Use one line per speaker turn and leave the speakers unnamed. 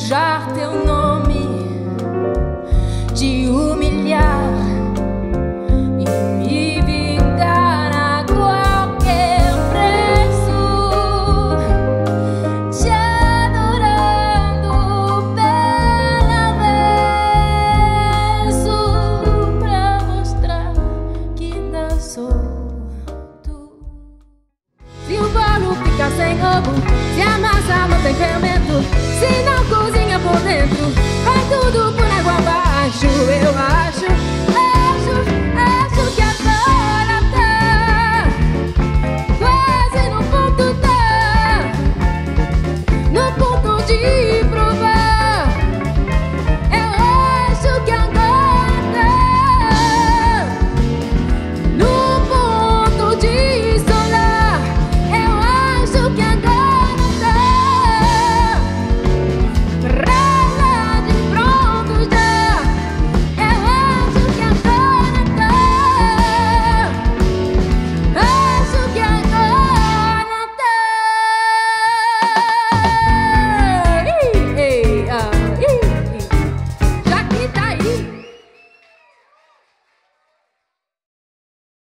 sujar teu nome, te humilhar e me vingar a qualquer preço, te adorando pela verso, pra mostrar que ainda sou tu. Se o bolo fica sem ovo, se a massa não tem fermento, se não cozinha por dentro,